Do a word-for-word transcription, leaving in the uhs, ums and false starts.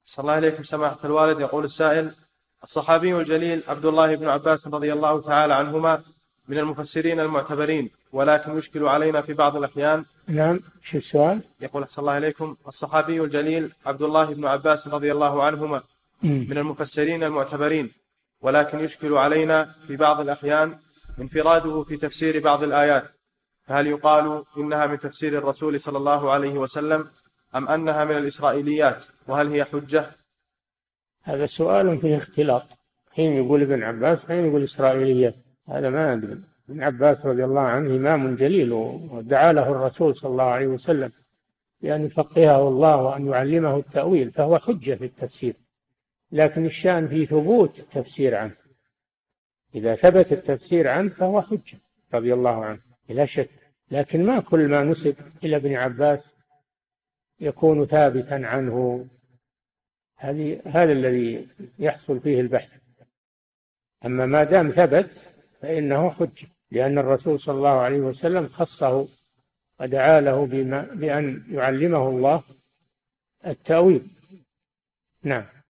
صلى الله عليكم سماحة الوالد. يقول السائل: الصحابي الجليل عبد الله بن عباس رضي الله تعالى عنهما من المفسرين المعتبرين، ولكن يشكل علينا في بعض الأحيان. نعم، شو السؤال؟ يقول صلى الله عليكم: الصحابي الجليل عبد الله بن عباس رضي الله عنهما من المفسرين المعتبرين، ولكن يشكل علينا في بعض الأحيان انفراده في تفسير بعض الآيات، فهل يقال إنها من تفسير الرسول صلى الله عليه وسلم أم أنها من الإسرائيليات، وهل هي حجة؟ هذا سؤال فيه اختلاط، حين يقول ابن عباس حين يقول إسرائيليات، هذا ما أدري. ابن عباس رضي الله عنه إمام جليل، ودعا له الرسول صلى الله عليه وسلم بأن يفقهه الله وأن يعلمه التأويل، فهو حجة في التفسير، لكن الشأن في ثبوت التفسير عنه. إذا ثبت التفسير عنه فهو حجة رضي الله عنه بلا شك، لكن ما كل ما نسب إلى ابن عباس يكون ثابتا عنه. هذه هذا الذي يحصل فيه البحث. أما ما دام ثبت فإنه حجة، لأن الرسول صلى الله عليه وسلم خصه ودعا له بما بأن يعلمه الله التأويل. نعم.